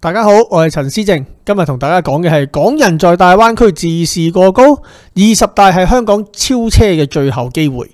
大家好，我係陳思正，今日同大家講嘅係港人在大灣區自視過高，20大係香港超車嘅最後機會。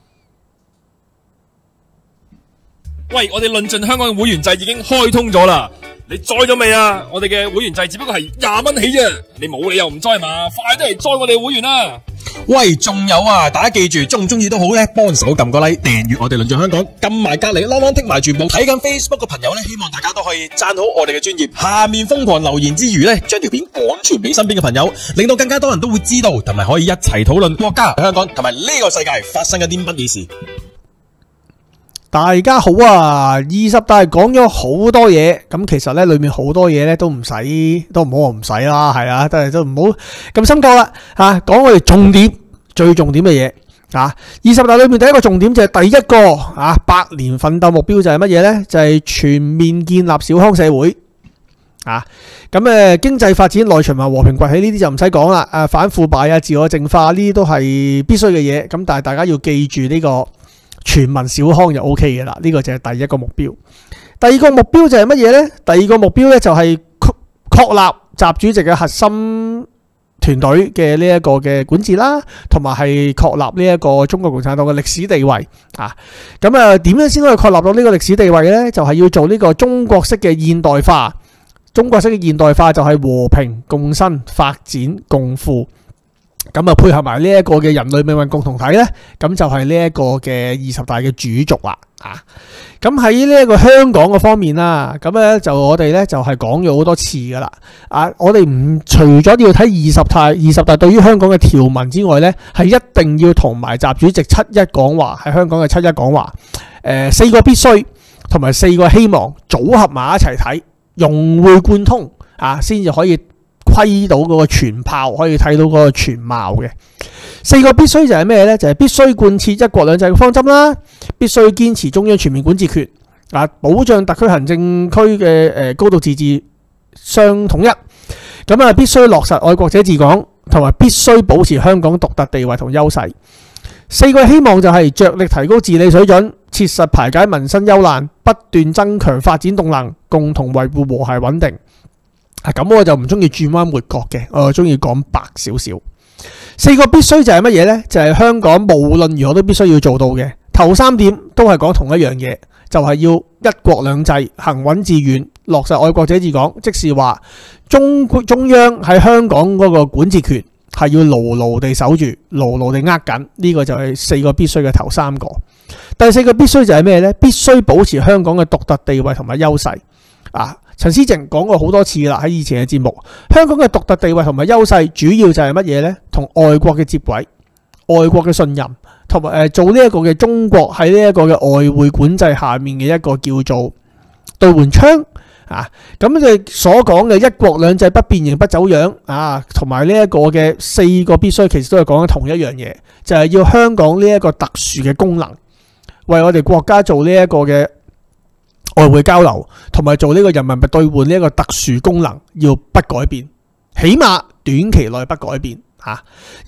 喂，我哋論盡香港嘅會員制已經開通咗啦，你載咗未啊？我哋嘅會員制只不過係20蚊起啫，你冇理由唔載嘛？快啲嚟載我哋會員啦！ 喂，仲有啊，大家記住，中唔中意都好咧，幫手撳個 like， 訂閱我哋論盡香港，撳埋隔籬啷啷剔埋全部睇緊 Facebook 嘅朋友咧，希望大家都可以讚好我哋嘅專頁，下面瘋狂留言之餘咧，將條片廣傳俾身邊嘅朋友，令到更加多人都會知道，同埋可以一齊討論國家、香港同埋呢個世界發生緊啲乜嘢事。 大家好啊！20大講咗好多嘢，咁其實咧裏面好多嘢咧都唔好話唔使啦，係啊，都唔好咁深究啦吓。講我哋重點，最重點嘅嘢啊！20大裏面第一個重點就係第一個啊，100年奮鬥目標就係乜嘢咧？就係全面建立小康社會啊！咁經濟發展內循環和平崛起呢啲就唔使講啦，反腐敗啊、自我淨化呢啲都係必須嘅嘢。咁但係大家要記住呢個全民小康就 OK 嘅啦，呢個就係第一個目標。第二個目標就係乜嘢呢？第二個目標呢，就係確立習主席嘅核心團隊嘅呢一個嘅管治啦，同埋係確立呢一個中國共產黨嘅歷史地位啊。咁點樣先可以確立到呢個歷史地位呢？就係要做呢個中國式嘅現代化。中國式嘅現代化就係和平共生、發展共富。咁配合埋呢一個嘅人類命運共同體呢，咁就係呢一個嘅20大嘅主軸啦。咁喺呢一個香港嘅方面啦，咁咧就我哋咧就係講咗好多次噶啦。我哋唔除咗要睇20大對於香港嘅條文之外呢，係一定要同埋習主席7·1講話，喺香港嘅7·1講話，4個必須同埋4個希望組合埋一齊睇，融會貫通先至可以窺到嗰個全豹，可以睇到嗰個全貌嘅。4個必須就係咩呢？就係必須貫徹一國兩制嘅方針啦，必須堅持中央全面管治權，保障特區行政區嘅高度自治相統一。咁必須落實愛國者治港，同埋必須保持香港獨特地位同優勢。4個希望就係着力提高治理水準，切實排解民生憂難，不斷增強發展動能，共同維護和諧穩定。咁我就唔中意轉彎抹角嘅，我中意講白少少。4個必須就係乜嘢呢？就係香港無論如何都必須要做到嘅。頭3點都係講同一樣嘢，就係要一國兩制，行穩致遠，落實愛國者治港，即是話中央喺香港嗰個管治權係要牢牢地守住，牢牢地握緊。呢個就係4個必須嘅頭3個。第4個必須就係咩呢？必須保持香港嘅獨特地位同埋優勢。陳思正講過好多次啦，喺以前嘅節目，香港嘅獨特地位同埋優勢主要就係乜嘢呢？同外國嘅接軌、外國嘅信任，同埋做呢一個嘅中國喺呢一個嘅外匯管制下面嘅一個叫做對換槍咁你所講嘅一國兩制不變形不走樣同埋呢一個嘅4個必須，其實都係講緊同一樣嘢，就係要香港呢一個特殊嘅功能，為我哋國家做呢一個嘅外匯交流，同埋做呢個人民幣兌換呢一個特殊功能要不改變，起碼短期內不改變而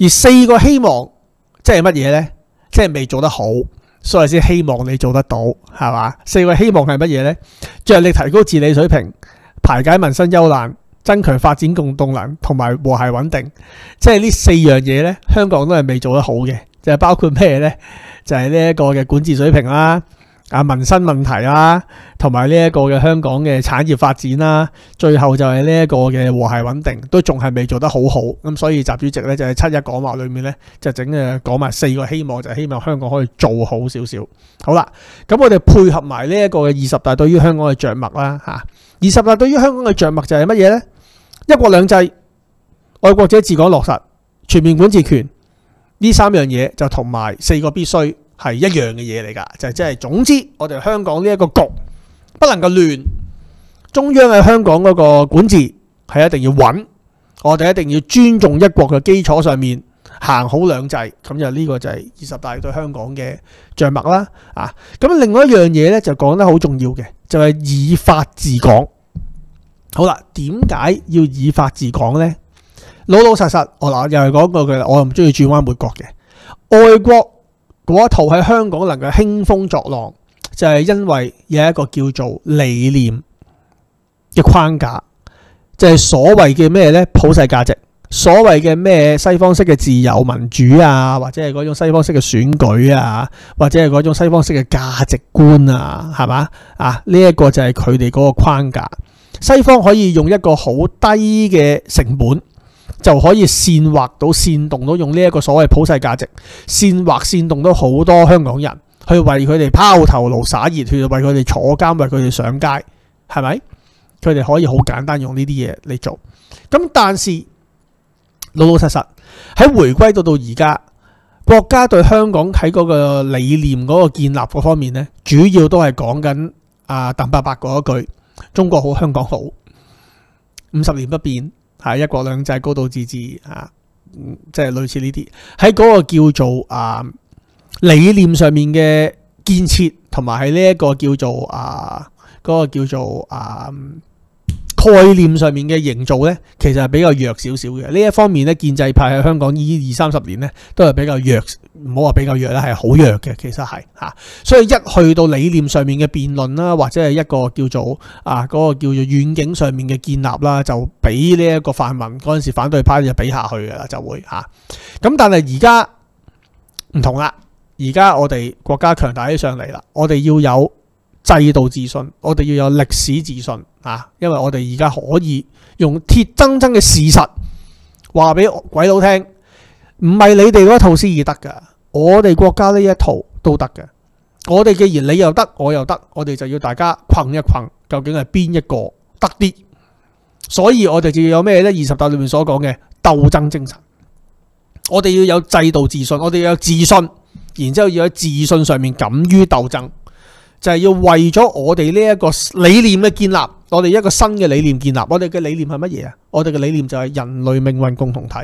4個希望即係乜嘢呢？即係未做得好，所以先希望你做得到，係嘛？4個希望係乜嘢呢？着力提高治理水平，排解民生憂難，增強發展共動能，同埋和諧穩定。即係呢4樣嘢呢，香港都係未做得好嘅，就係包括咩呢？就係呢一個嘅管治水平啦。民生問題啦，同埋呢一個嘅香港嘅產業發展啦，最後就係呢一個嘅和諧穩定，都仲係未做得好好。咁所以習主席咧就係7·1講話裏面咧就講埋4個希望，就係希望香港可以做好少少。好啦，咁我哋配合埋呢一個嘅20大對於香港嘅着墨啦20大對於香港嘅着墨就係乜嘢呢？一國兩制、愛國者治港落實、全面管治權呢3樣嘢就同埋4個必須係一樣嘅嘢嚟㗎，就係即係總之，我哋香港呢一個局不能夠亂，中央喺香港嗰個管治係一定要穩，我哋一定要尊重一國嘅基礎上面行好兩制，咁就呢個就係20大對香港嘅着墨啦。咁另外一樣嘢咧就講得好重要嘅，就係以法治港。好啦，點解要以法治港呢？老老實實，我又係講過句啦，我又唔中意轉彎抹角嘅，外國嗰一套喺香港能夠興風作浪，就係因為有一個叫做理念嘅框架， 就係所謂嘅咩呢？普世價值，所謂嘅咩西方式嘅自由民主啊，或者係嗰種西方式嘅選舉啊，或者係嗰種西方式嘅價值觀啊，係嘛？啊，呢一個就係佢哋嗰個框架。西方可以用一個好低嘅成本，就可以煽動到用呢一個所謂普世價值，煽動到好多香港人去為佢哋拋頭顱灑熱血，為佢哋坐監，為佢哋上街，係咪？佢哋可以好簡單用呢啲嘢嚟做。咁但是老實實喺回歸到而家，國家對香港喺嗰個理念嗰個建立嗰方面呢，主要都係講緊鄧伯伯嗰一句：中國好，香港好，50年不變，係一國兩制、高度自治即係類似呢啲喺嗰個叫做理念上面嘅建設，同埋喺呢一個叫做嗰個叫做概念上面嘅營造呢，其實係比較弱少少嘅。呢一方面呢，建制派喺香港呢20-30年呢，都係比較弱，唔好話比較弱啦，係好弱嘅。其實係所以一去到理念上面嘅辯論啦，或者係一個叫做嗰個叫做遠景上面嘅建立啦，就俾呢一個泛民嗰陣時反對派就俾下去㗎啦，就會咁但係而家唔同啦，而家我哋國家強大起上嚟啦，我哋要有制度自信，我哋要有歷史自信因為我哋而家可以用鐵錚錚嘅事實話俾鬼佬聽，唔係你哋嗰套先至得噶，我哋國家呢一套都得嘅。我哋既然你又得，我又得，我哋就要大家困一困，究竟係邊一個得啲？所以我哋就要有咩呢？20大裏面所講嘅鬥爭精神，我哋要有制度自信，我哋要有自信，然之後要喺自信上面敢於鬥爭。就係要為咗我哋呢一個理念嘅建立，我哋一個新嘅理念建立。我哋嘅理念係乜嘢啊？我哋嘅理念就係人類命運共同體。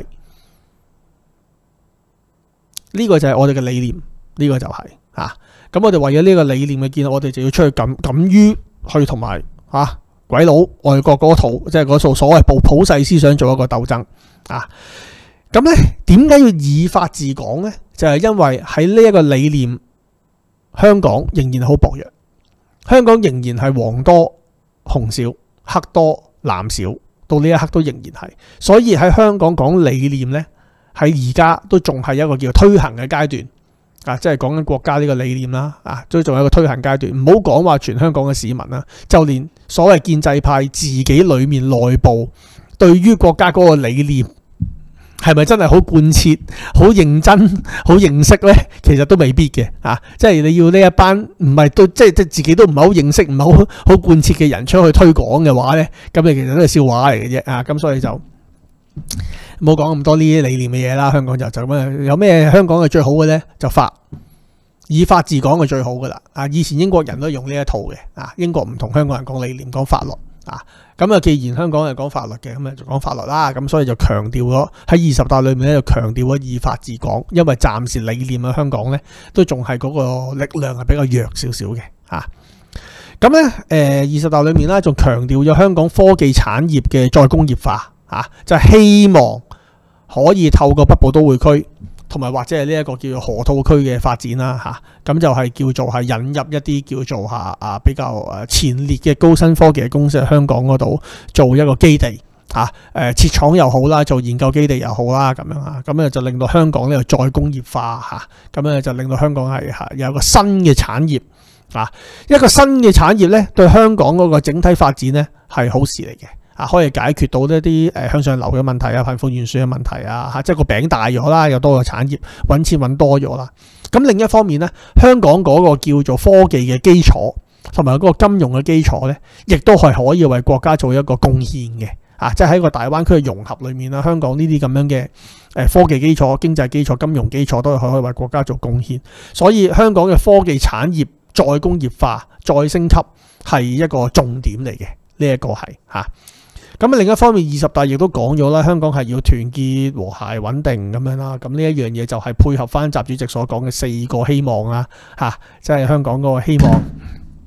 呢個就係我哋嘅理念，呢個就係咁我哋為咗呢個理念嘅建立，我哋就要出去敢於去同埋鬼佬外國嗰套，即係嗰套所謂普世思想做一個鬥爭咁呢，點解要以法治港呢？就係因為喺呢一個理念，香港仍然好薄弱，香港仍然係黃多紅少，黑多藍少，到呢一刻都仍然係。所以喺香港講理念呢，喺而家都仲係一個叫推行嘅階段即係講緊國家呢個理念啦都仲有一個推行階段。唔好講話全香港嘅市民啦，就連所謂建制派自己裡面內部對於國家嗰個理念係咪真係好貫徹、好認真、好認識呢？其實都未必嘅即係你要呢一班唔係都即係自己都唔係好認識、唔係好貫徹嘅人出去推廣嘅話呢，咁你其實都係笑話嚟嘅啫咁所以就唔好講咁多呢啲理念嘅嘢啦。香港就咁樣，有咩香港係最好嘅呢？就以法治港係最好噶啦以前英國人都用呢一套嘅英國唔同香港人講理念、講法律咁既然香港係講法律嘅，咁就講法律啦。咁所以就強調咗喺20大裏面咧，就強調咗以法治港，因為暫時理念喺香港咧都仲係嗰個力量係比較弱少少嘅咁咧20大裏面咧，仲強調咗香港科技產業嘅再工業化就係希望可以透過北部都會區同埋或者係呢一個叫做河套區嘅發展啦咁就係叫做係引入一啲叫做比較前列嘅高新科技嘅公司喺香港嗰度做一個基地設廠又好啦，做研究基地又好啦，咁樣咁就令到香港呢個再工業化咁就令到香港係有一個新嘅產業一個新嘅產業咧，對香港嗰個整體發展咧係好事嚟嘅。可以解決到一啲向上流嘅問題貧富懸殊嘅問題即係個餅大咗啦，有多個產業揾錢揾多咗啦。咁另一方面呢，香港嗰個叫做科技嘅基礎同埋嗰個金融嘅基礎呢，亦都係可以為國家做一個貢獻嘅即係喺個大灣區嘅融合裏面啦，香港呢啲咁樣嘅科技基礎、經濟基礎、金融基礎都係可以為國家做貢獻。所以香港嘅科技產業再工業化、再升級係一個重點嚟嘅，呢一個係咁另一方面，20大亦都講咗啦，香港係要團結、和諧、穩定咁樣啦。咁呢一樣嘢就係配合翻習主席所講嘅4個希望啦，即係香港嗰個希望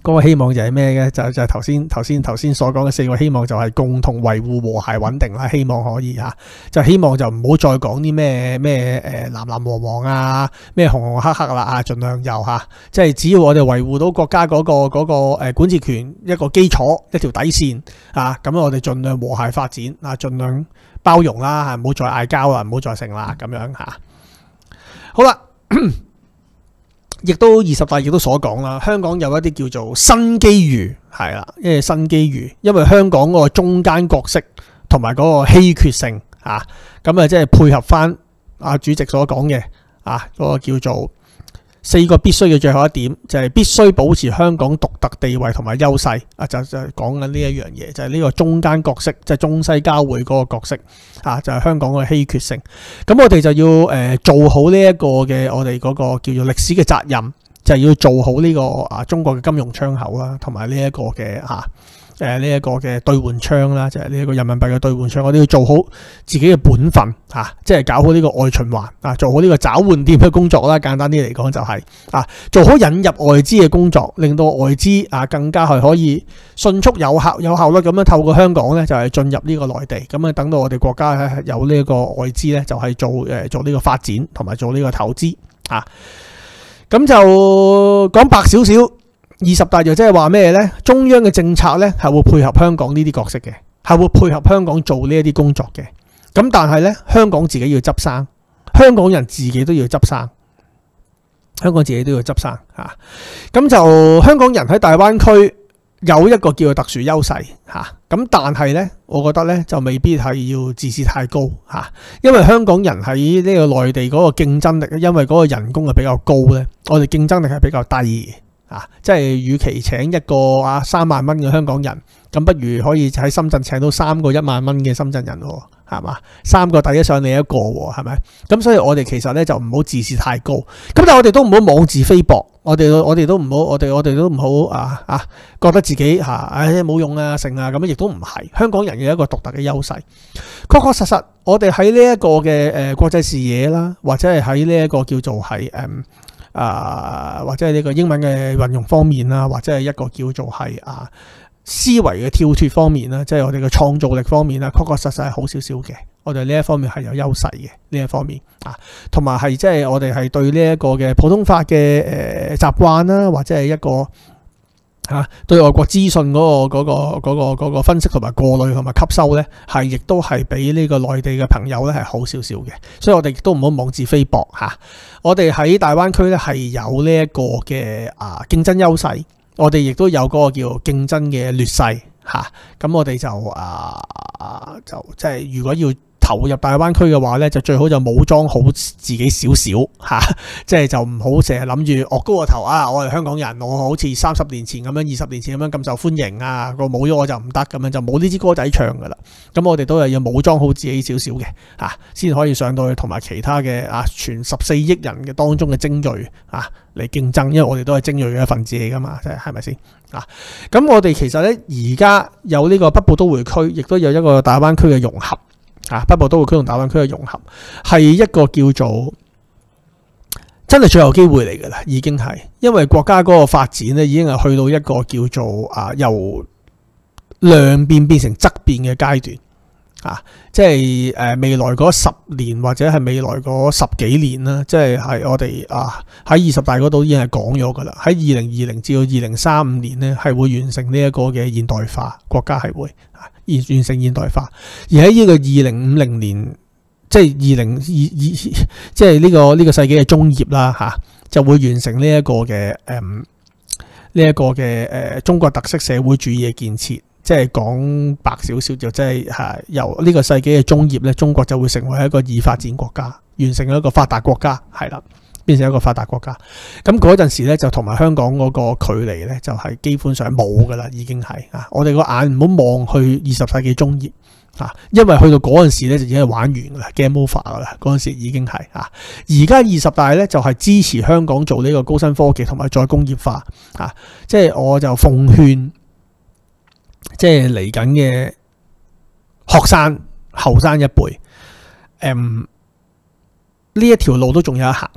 嗰個希望就係咩嘅？就係頭先所講嘅4個希望，就係共同維護和諧穩定啦。希望可以就希望就唔好再講啲咩藍藍黃黃啊，咩紅紅黑黑啦盡量又即係只要我哋維護到國家嗰個管治權一個基礎一條底線咁我哋盡量和諧發展盡量包容啦唔好再嗌交啦，唔好再成啦咁樣好啦。亦都20大亦都所講啦，香港有一啲叫做新機遇，係啦，因為新機遇，因為香港嗰個中間角色同埋嗰個稀缺性咁即係配合翻主席所講嘅嗰個叫做4個必須嘅最後一點，就係必須保持香港獨特地位同埋優勢就講緊呢一樣嘢，就係呢個中間角色，即係中西交匯嗰個角色就係香港嘅稀缺性。咁我哋就要做好呢一個嘅我哋嗰個叫做歷史嘅責任，就係要做好呢個中國嘅金融窗口啦，同埋呢一個嘅呢一個嘅兌換窗啦，就係呢一個人民幣嘅兌換窗，我哋要做好自己嘅本分即係搞好呢個外循環做好呢個找換店嘅工作啦。簡單啲嚟講就係做好引入外資嘅工作，令到外資更加係可以迅速有效率咁樣透過香港咧就係進入呢個內地，咁等到我哋國家有呢個外資咧就係做呢個發展同埋做呢個投資咁就講白少少。20大就即係話咩呢？中央嘅政策呢係會配合香港呢啲角色嘅，係會配合香港做呢一啲工作嘅。咁但係呢，香港自己要執生，香港人自己都要執生，香港自己都要執生咁就香港人喺大灣區有一個叫做特殊優勢咁但係呢，我覺得呢就未必係要自視太高因為香港人喺呢個內地嗰個競爭力，因為嗰個人工係比較高呢，我哋競爭力係比較低嘅。即係與其請一個3萬蚊嘅香港人，咁不如可以喺深圳請到3個1萬蚊嘅深圳人係嘛？3個遞上你一個係咪？咁所以我哋其實咧就唔好自視太高，咁但係我哋都唔好妄自菲薄，我哋都唔好，我哋都唔好覺得自己冇用成咁，亦都唔係。香港人有一個獨特嘅優勢，確確實實我哋喺呢一個嘅國際視野啦，或者係喺呢一個叫做係或者係呢個英文嘅運用方面啦，或者係一個叫做係思維嘅跳脫方面啦，即係我哋嘅創造力方面啦，確確實實係好少少嘅。我哋呢一方面係有優勢嘅呢一方面同埋係即係我哋係對呢一個嘅普通法嘅習慣啦，或者係一個對外國資訊嗰個分析同埋過濾同埋吸收咧，係亦都係比呢個內地嘅朋友咧係好少少嘅，所以我哋亦都唔好妄自菲薄我哋喺大灣區咧係有呢一個嘅競爭優勢，我哋亦都有嗰個叫競爭嘅劣勢咁我哋就即係如果要投入大灣區嘅話咧，就最好就武裝好自己少少即係就唔好成日諗住惡高個頭我係香港人，我好似30年前咁樣20年前咁樣咁受歡迎個冇咗我就唔得咁樣，就冇呢支歌仔唱噶啦。咁我哋都係要武裝好自己少少嘅先可以上到去同埋其他嘅全14億人嘅當中嘅精鋭嚟競爭，因為我哋都係精鋭嘅一份子嚟噶嘛，即係咪先咁我哋其實咧而家有呢個北部都會區，亦都有一個大灣區嘅融合北部都會區同大灣區嘅融合，係一個叫做真係最後機會嚟㗎啦，已經係因為國家嗰個發展咧，已經係去到一個叫做由量變成質變嘅階段即係未來嗰10年或者係未來嗰10幾年啦，即係我哋喺20大嗰度已經係講咗㗎啦，喺2020至到2035年咧係會完成呢一個嘅現代化，國家係會完成現代化，而喺呢個2050年，即係即係呢個世紀嘅中葉啦就會完成呢一個嘅中國特色社會主義嘅建設。即係講白少少就即係由呢個世紀嘅中葉咧，中國就會成為一個已發展國家，完成一個發達國家，係啦，變成一個發達國家。咁嗰陣時咧就同埋香港嗰個距離咧就係基本上冇㗎啦，已經係我哋個眼唔好望去20世紀中葉因為去到嗰陣時咧就已經係玩完㗎啦 ，game over 㗎啦，嗰陣時已經係而家20大咧就係支持香港做呢個高新科技同埋再工業化即係我就奉勸。即係嚟緊嘅學生後生一輩，呢一條路都仲有得行嘅，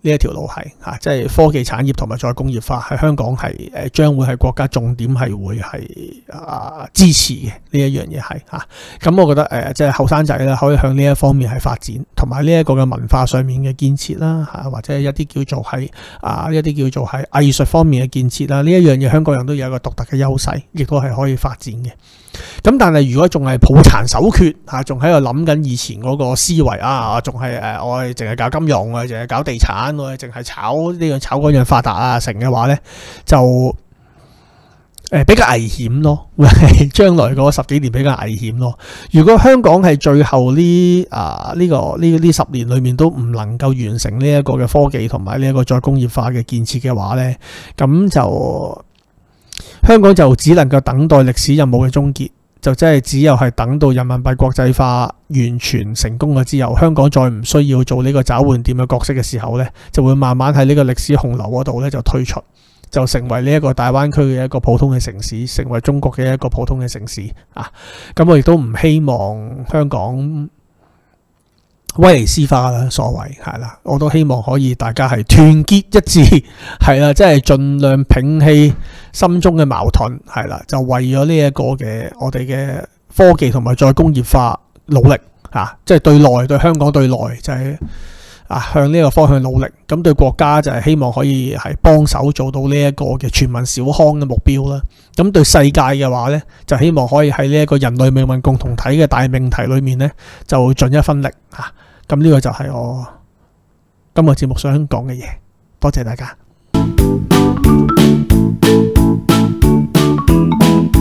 呢一條路係嚇，即係科技產業同埋再工業化喺香港係將會係國家重點係會係支持嘅呢一樣嘢係嚇。咁我覺得即係後生仔咧可以向呢一方面係發展，同埋呢一個嘅文化上面嘅建設啦嚇，或者一啲叫做係一啲叫做係藝術方面嘅建設啦，呢一樣嘢香港人都有一個獨特嘅優勢，亦都係可以發展嘅。咁但係如果仲係抱殘守缺嚇，仲喺度諗緊以前嗰個思維仲係我哋淨係搞金融，我哋淨係搞地產，我哋淨係炒呢樣炒嗰樣發達成嘅話咧，就比較危險咯，會係將來嗰10幾年比較危險咯。如果香港係最後呢10年裏面都唔能夠完成呢一個嘅科技同埋呢一個再工業化嘅建設嘅話咧，咁就香港就只能夠等待歷史任務嘅終結，就真係只有係等到人民幣國際化完全成功咗之後，香港再唔需要做呢個找換店嘅角色嘅時候呢，就會慢慢喺呢個歷史洪流嗰度呢就退出，就成為呢一個大灣區嘅一個普通嘅城市，成為中國嘅一個普通嘅城市啊！咁我亦都唔希望香港威尼斯化啦，所謂係啦，我都希望可以大家係團結一致，係啦，即係盡量摒棄心中嘅矛盾，係啦，就為咗呢一個嘅我哋嘅科技同埋再工業化努力即係對內對香港對內就係向呢個方向努力，咁對國家就係希望可以係幫手做到呢一個嘅全民小康嘅目標啦。咁對世界嘅話呢，就希望可以喺呢一個人類命運共同體嘅大命題裏面呢，就盡一分力咁呢個就係我今個節目想講嘅嘢，多謝大家。